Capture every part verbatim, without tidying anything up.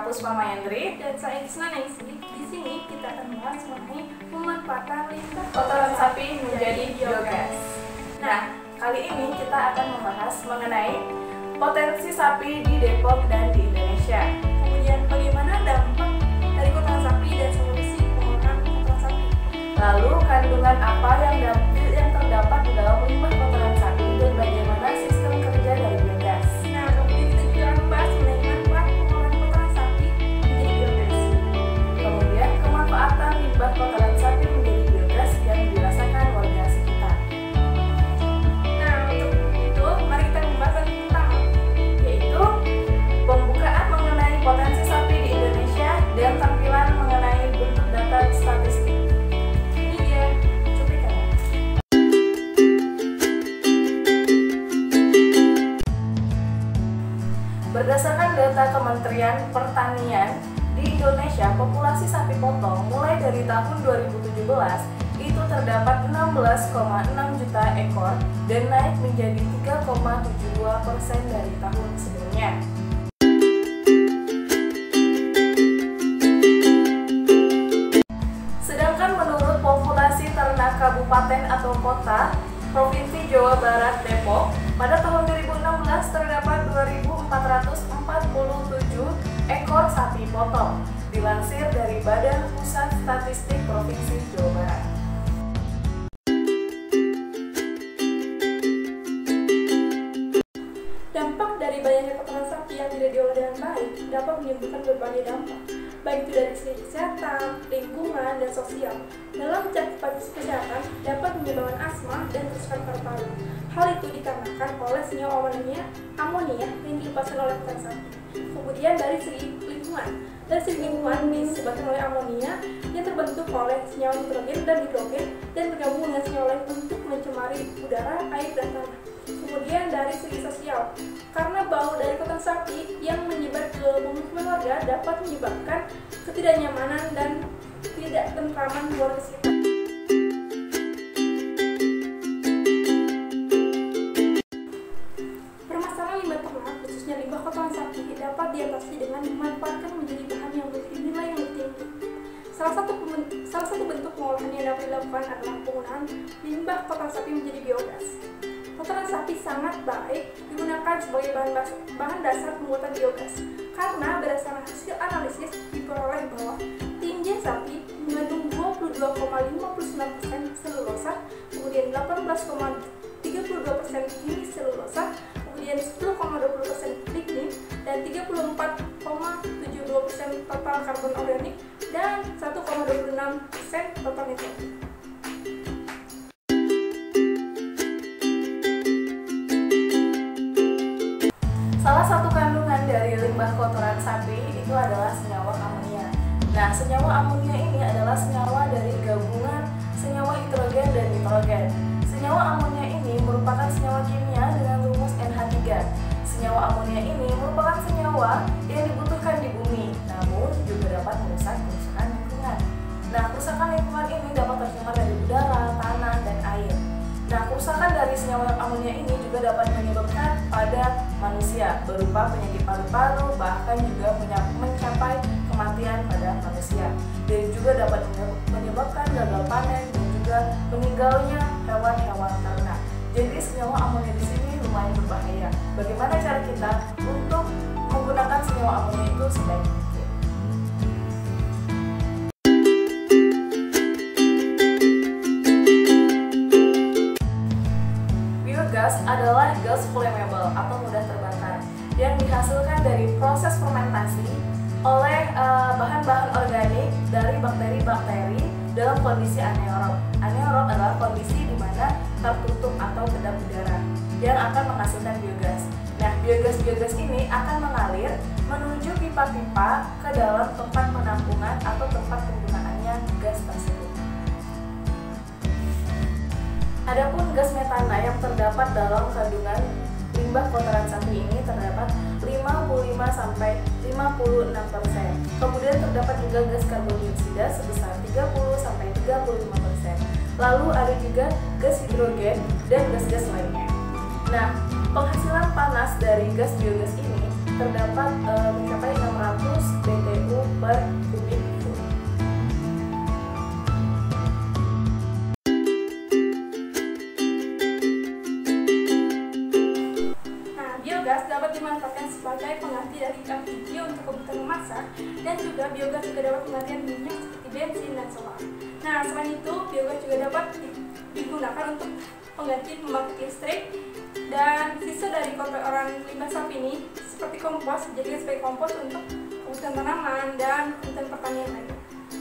Puspa Mayandri dan saya Isna Naisi. Di sini kita akan membahas mengenai pemanfaatan limbah kotoran sapi menjadi biogas. Nah, kali ini kita akan membahas mengenai potensi sapi di Depok dan di Indonesia. Kemudian bagaimana dampak dari kotoran sapi dan solusi pengolahan kotoran sapi. Lalu kandungan apa yang yang terdapat di dalam limbah kotoran sapi dan bagaimana sistem kerja dari biogas. Nah, kemudian kita juga akan membahas mengenai manfaat pengolahan kotoran sapi menjadi biogas. Kemudian kemanfaatan limbah kotoran sapi menjadi biogas yang dirasakan warga sekitar. Nah, untuk itu mari kita membahas tentang yaitu pembukaan mengenai potensi sapi di Indonesia dan tampilan mengenai bentuk data statistik. ini dia cuplikannya. Berdasarkan data Kementerian Pertanian, di Indonesia populasi sapi potong mulai dari tahun dua ribu tujuh belas itu terdapat enam belas koma enam juta ekor dan naik menjadi tiga koma tujuh dua persen dari tahun sebelumnya. Sedangkan menurut populasi ternak kabupaten atau kota Provinsi Jawa Barat Depok, pada tahun dua ribu enam belas terdapat dua ribu empat ratus empat puluh tujuh ekor sapi potong, dilansir dari Badan Pusat Statistik Provinsi Jawa Barat. Dampak dari banyaknya kotoran sapi yang tidak diolah dengan baik dapat menimbulkan berbagai dampak, baik itu dari segi kesehatan, lingkungan, dan sosial. Dalam cakupan kesehatan dapat menyebabkan asma dan kerusakan paru-paru. Hal itu dikarenakan oleh senyawa amonia, amonia yang dilepaskan oleh kotoran sapi. Kemudian dari segi lingkungan, dari segi lingkungan disebabkan oleh amonia yang terbentuk oleh senyawa nitrogen dan hidrogen dan bergabung dengan senyawa lain untuk mencemari udara, air, dan tanah. Kemudian dari segi sosial, karena bau dari kotoran sapi yang menyebar ke pemukiman warga dapat menyebabkan ketidaknyamanan dan tidak tentraman warga sekitar. Permasalahan limbah ternak, khususnya limbah kotoran sapi, dapat diatasi dengan dimanfaatkan menjadi bahan yang memiliki nilai yang tinggi. Salah satu salah satu bentuk pengolahan yang dapat dilakukan adalah penggunaan limbah kotoran sapi menjadi biogas. Kotoran sapi sangat baik digunakan sebagai bahan, bahan dasar pembuatan biogas karena berdasarkan hasil analisis diperoleh bahwa tinja sapi mengandung dua puluh dua koma lima sembilan persen selulosa, kemudian delapan belas koma tiga dua persen kimia selulosa, kemudian sepuluh koma dua puluh persen lignin, dan tiga puluh empat koma tujuh dua persen total karbon organik, dan satu koma dua puluh enam persen total nitrogen. Salah satu kandungan dari limbah kotoran sapi itu adalah senyawa amonia. Nah, senyawa amonia ini adalah senyawa dari gabungan senyawa hidrogen dan nitrogen. Senyawa amonia ini merupakan senyawa kimia dengan rumus N H tiga. Senyawa amonia ini merupakan senyawa yang dibutuhkan di bumi, namun juga dapat merusak kerusakan lingkungan. Nah, kerusakan lingkungan ini dapat tercemar dari udara, tanah, dan air. Nah, kerusakan dari senyawa amonia ini juga dapat menyebabkan pada manusia berupa penyakit paru-paru, bahkan juga mencapai kematian pada manusia, dan juga dapat menyebabkan gagal panen dan juga meninggalnya hewan-hewan ternak. Jadi senyawa amonia di sini lumayan berbahaya. Bagaimana cara kita untuk menggunakan senyawa amonia itu sebaik mungkin? Biogas adalah gas flammable atau mudah terbakar yang dihasilkan dari proses fermentasi oleh uh, bahan-bahan organik dari bakteri-bakteri dalam kondisi anaerob. Anaerob adalah kondisi di mana tertutup atau kedap udara yang akan menghasilkan biogas. Nah, biogas-biogas ini akan mengalir menuju pipa-pipa ke dalam tempat penampungan atau tempat penggunaannya gas tersebut. Adapun gas metana yang terdapat dalam kandungan limbah kotoran sapi ini terdapat lima puluh lima sampai lima puluh enam persen. Kemudian terdapat juga gas karbon dioksida sebesar tiga puluh sampai tiga puluh lima persen. Lalu ada juga gas hidrogen dan gas-gas lainnya. Nah, penghasilan panas dari gas biogas ini terdapat e, mencapai enam ratus B T U per kubik foot. Nah, biogas dapat dimanfaatkan sebagai pengganti dari L P G untuk kebutuhan memasak, dan juga biogas juga dapat menggantikan minyak seperti bensin dan solar. Nah, selain itu, biogas juga dapat digunakan untuk pengganti pembangkit listrik, dan sisa dari kotoran limbah sapi ini seperti kompos dijadikan sebagai kompos untuk kebutuhan tanaman dan kebutuhan pertanian lainnya.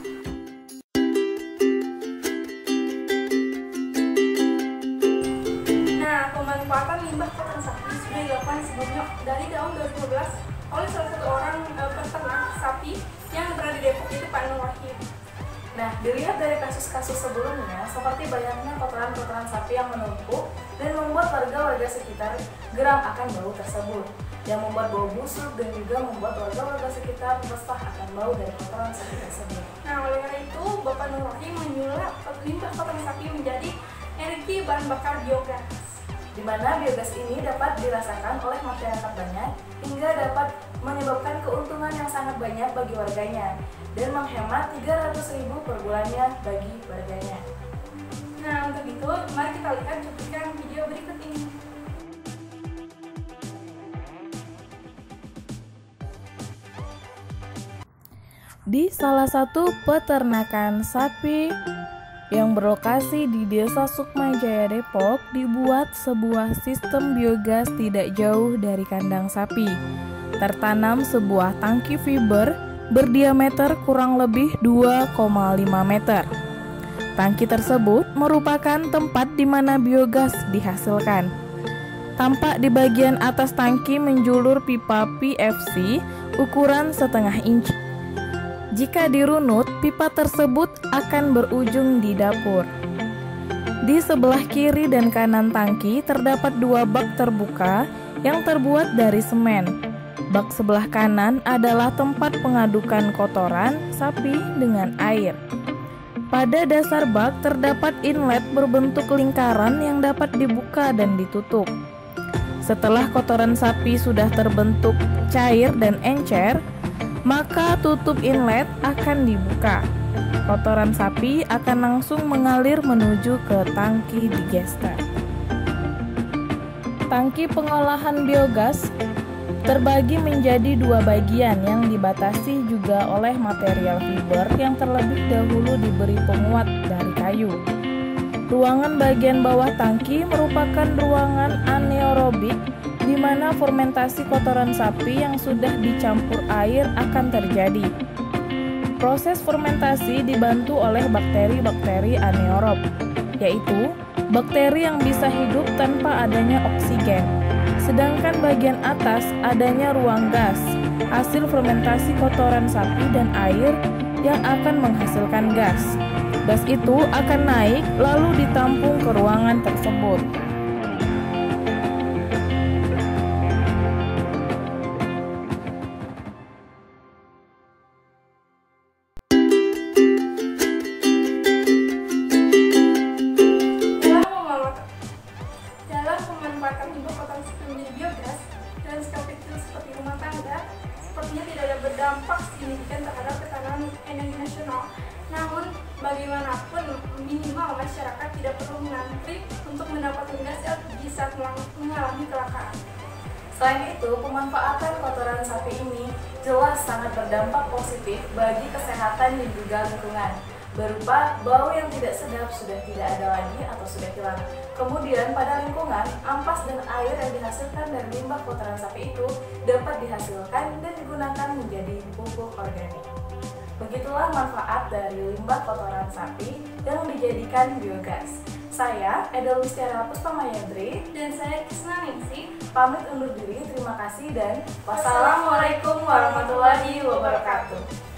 Nah, pemanfaatan limbah kotoran sapi sudah dilakukan sebelumnya dari tahun dua ribu dua belas oleh salah satu orang e, peternak sapi yang berada di Depok, yaitu Pak Nur Wahid. Nah, dilihat dari kasus-kasus sebelumnya, seperti banyaknya kotoran-kotoran sapi yang menumpuk dan membuat warga-warga sekitar geram akan bau tersebut, yang membuat bau busuk dan juga membuat warga-warga sekitar resah akan bau dari kotoran sapi tersebut. Nah, oleh karena itu, Bapak Nur Wahid menyulap limbah kotoran sapi menjadi energi bahan bakar biogas, di mana biogas ini dapat dirasakan oleh masyarakat banyak hingga dapat menyebabkan keuntungan yang sangat banyak bagi warganya dan menghemat tiga ratus ribu per bulannya bagi warganya. Nah, untuk itu, mari kita lihat cuplikan video berikut ini. Di salah satu peternakan sapi yang berlokasi di Desa Sukmajaya Depok, dibuat sebuah sistem biogas tidak jauh dari kandang sapi. Tertanam sebuah tangki fiber berdiameter kurang lebih dua koma lima meter. Tangki tersebut merupakan tempat di mana biogas dihasilkan. Tampak di bagian atas tangki menjulur pipa P V C ukuran setengah inci. Jika dirunut, pipa tersebut akan berujung di dapur. Di sebelah kiri dan kanan tangki terdapat dua bak terbuka yang terbuat dari semen. Bak sebelah kanan adalah tempat pengadukan kotoran sapi dengan air. Pada dasar bak terdapat inlet berbentuk lingkaran yang dapat dibuka dan ditutup. Setelah kotoran sapi sudah terbentuk cair dan encer, maka tutup inlet akan dibuka. Kotoran sapi akan langsung mengalir menuju ke tangki digester. Tangki pengolahan biogas terbagi menjadi dua bagian yang dibatasi juga oleh material fiber yang terlebih dahulu diberi penguat dari kayu. Ruangan bagian bawah tangki merupakan ruangan anaerobik di mana fermentasi kotoran sapi yang sudah dicampur air akan terjadi. Proses fermentasi dibantu oleh bakteri-bakteri anaerob, yaitu bakteri yang bisa hidup tanpa adanya oksigen. Sedangkan bagian atas adanya ruang gas, hasil fermentasi kotoran sapi dan air yang akan menghasilkan gas. Gas itu akan naik lalu ditampung ke ruangan tersebut. Memanfaatkan limbah kotoran sapi menjadi biogas dalam skala kecil seperti rumah tangga sepertinya tidak ada berdampak signifikan terhadap ketahanan energi nasional. Namun bagaimanapun minimal masyarakat tidak perlu mengantri untuk mendapatkan gas L P G saat mengalami kecelakaan. Selain itu, pemanfaatan kotoran sapi ini jelas sangat berdampak positif bagi kesehatan dan juga lingkungan, berupa bau yang tidak sedap sudah tidak ada lagi atau sudah hilang. Kemudian pada lingkungan, ampas dan air yang dihasilkan dari limbah kotoran sapi itu dapat dihasilkan dan digunakan menjadi pupuk organik. Begitulah manfaat dari limbah kotoran sapi yang dijadikan biogas. Saya, Edel Wistiara Puspamayadri, Dan saya Kisna Ningsih, pamit undur diri. Terima kasih dan wassalamualaikum warahmatullahi wabarakatuh.